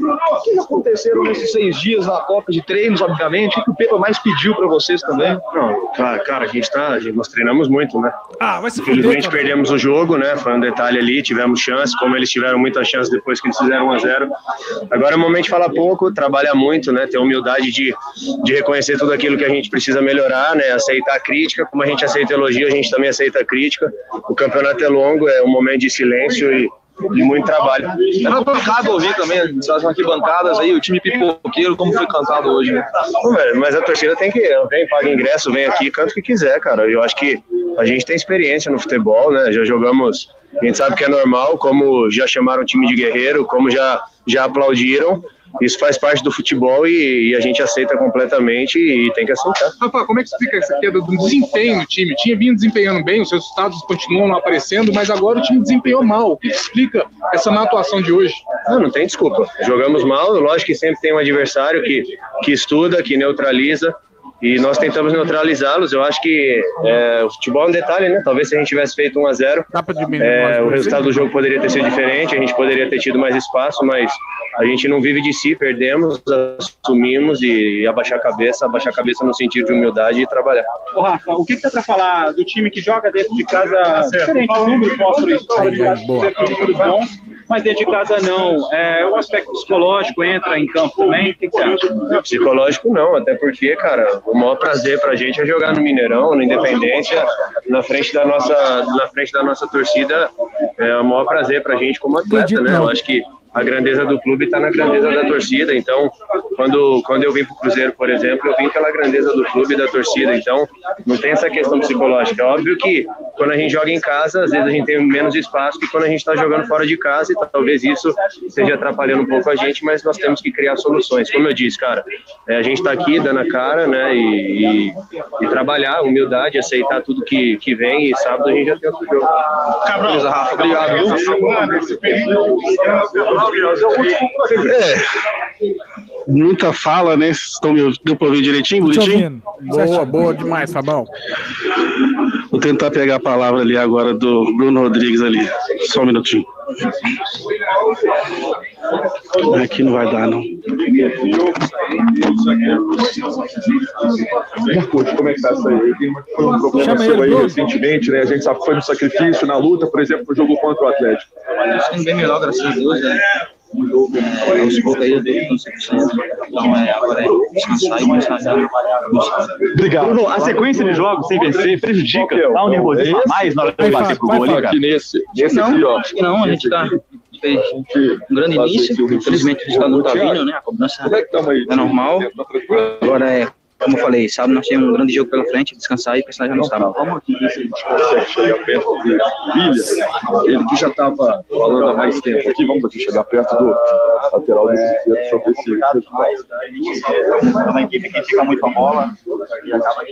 O que aconteceram nesses 6 dias na Copa de treinos, obviamente? O que o Pepa mais pediu para vocês também? Não, cara, nós treinamos muito, né? Infelizmente perdemos o jogo, né? Foi um detalhe ali, tivemos chance, como eles tiveram muita chance depois que eles fizeram 1-0. Agora é o momento de falar pouco, trabalhar muito, né? Ter humildade de reconhecer tudo aquilo que a gente precisa melhorar, né? Aceitar a crítica, como a gente aceita elogio, a gente também aceita a crítica. O campeonato é longo, é um momento de silêncio e muito trabalho. Era pancada ouvir também, essas arquibancadas aí, o time pipoqueiro, como foi cantado hoje, né? Não, velho, mas a torcida tem que vem, paga ingresso, vem aqui, canta o que quiser, cara. Eu acho que a gente tem experiência no futebol, né? Já jogamos, a gente sabe que é normal, como já chamaram o time de guerreiro, como já aplaudiram. Isso faz parte do futebol e a gente aceita completamente e tem que aceitar. Rafa, como é que explica essa queda do desempenho do time? Tinha vindo desempenhando bem, os resultados continuam não aparecendo, mas agora o time desempenhou mal. O que explica essa má atuação de hoje? Não tem desculpa. Jogamos mal, lógico que sempre tem um adversário que estuda, que neutraliza. E nós tentamos neutralizá-los. Eu acho que o futebol é um detalhe, né? Talvez se a gente tivesse feito 1-0, o resultado do jogo poderia ter sido diferente, a gente poderia ter tido mais espaço, mas a gente não vive de si, perdemos, assumimos e abaixar a cabeça no sentido de humildade e trabalhar. Ô Rafa, o que dá para falar do time que joga dentro de casa? Diferente, o número mostra isso, fora de casa tudo bom, mas dentro de casa não. O aspecto psicológico entra em campo também? O que você acha? Psicológico não, até porque, cara, o maior prazer pra gente é jogar no Mineirão, na Independência, na frente da nossa torcida. É o maior prazer pra gente como atleta, né? Eu acho que a grandeza do clube está na grandeza da torcida. Então, quando eu vim para o Cruzeiro, por exemplo, eu vim pela grandeza do clube e da torcida. Então, não tem essa questão psicológica. É óbvio que quando a gente joga em casa, às vezes a gente tem menos espaço que quando a gente está jogando fora de casa, e talvez isso esteja atrapalhando um pouco a gente, mas nós temos que criar soluções. Como eu disse, cara, a gente está aqui dando a cara, né, e trabalhar, humildade, aceitar tudo que vem, e sábado a gente já tem outro jogo. Cabral, Rafa, obrigado. Muita fala, né? Deu pra ouvir direitinho, bonitinho? Boa demais, Fabão. Vou tentar pegar a palavra ali agora do Bruno Rodrigues ali. Só um minutinho. Aqui não vai dar, não. Marcos, como é que tá isso aí? Foi um problema seu aí recentemente, né? A gente sabe que foi no sacrifício, na luta, por exemplo, no jogo contra o Atlético. Acho bem melhor, graças a Deus, né? Aos poucos aí eu dei com 100%. Então agora é descansar e começar a trabalhar. Obrigado. Bruno, a sequência de jogos sem vencer prejudica? Dá um nervosismo a mais na hora de bater pro gol ali, cara? Aqui nesse Não, aqui, ó. acho que não, a gente fez um grande início. Infelizmente o resultado não tá vindo, né? A cobrança é normal. Agora como eu falei, sábado nós temos um grande jogo pela frente, descansar e pensar já no sábado. Como aqui você consegue chegar perto do William, ele que já estava falando há mais tempo aqui, vamos aqui chegar perto do lateral do Cruzeiro sobre esse resultado. É uma equipe que fica muito a bola e acaba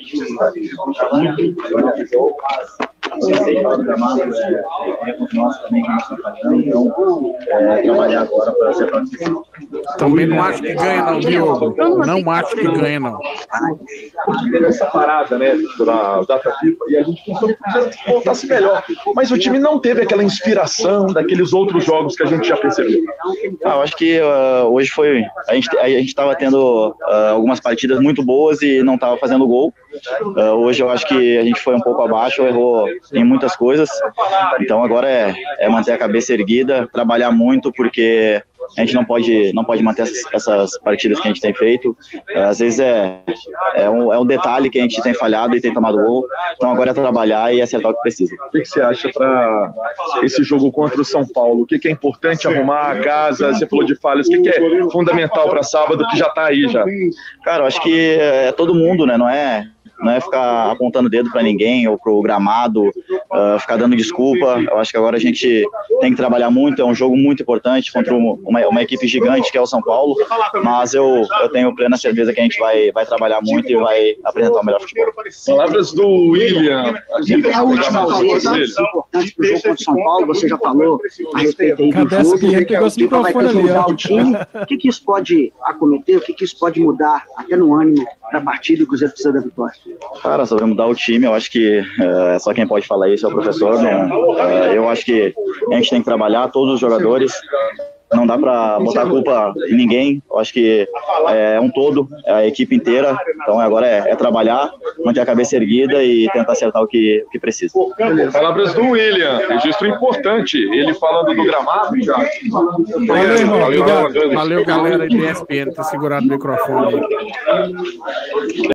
trabalhar agora para ser participante. Também não acho que ganha, não, Diogo. Não acho que ganha, não. Teve essa parada, né, da data FIFA, e a gente pensou que o Cruzeiro voltasse melhor. Mas o time não teve aquela inspiração daqueles outros jogos que a gente já percebeu. Eu acho que hoje foi. A gente estava tendo algumas partidas muito boas e não estava fazendo gol. Hoje eu acho que a gente foi um pouco abaixo, errou em muitas coisas. Então agora é manter a cabeça erguida, trabalhar muito, porque a gente não pode manter essas partidas que a gente tem feito. Às vezes é um detalhe que a gente tem falhado e tem tomado gol. Então agora é trabalhar e acertar o que precisa. O que você acha para esse jogo contra o São Paulo? O que é importante arrumar a casa? Você falou de falhas. O que é fundamental para sábado, que já está aí já? Cara, eu acho que é todo mundo, né? Não é ficar apontando dedo para ninguém ou pro gramado, ficar dando desculpa. Eu acho que agora a gente tem que trabalhar muito. É um jogo muito importante contra uma equipe gigante que é o São Paulo, mas eu tenho plena certeza que a gente vai trabalhar muito e vai apresentar o melhor futebol. Palavras do William. A última coisa importante para o jogo contra o São Paulo, você já falou a respeito aí do jogo, que vai ter que mudar o time. O que isso pode acometer, o que isso pode mudar até no ânimo da partida e o Cruzeiro precisa da vitória? Cara, sobre mudar o time, eu acho que só quem pode falar isso é o professor. Eu acho que a gente tem que trabalhar, todos os jogadores. não dá para botar a culpa em ninguém. Eu acho que é um todo, é a equipe inteira. Então agora é trabalhar, manter a cabeça erguida e tentar acertar o que precisa. Palavras do William, registro importante. Ele falando do gramado. Valeu, irmão. Valeu, galera da ESPN, ter segurado o microfone.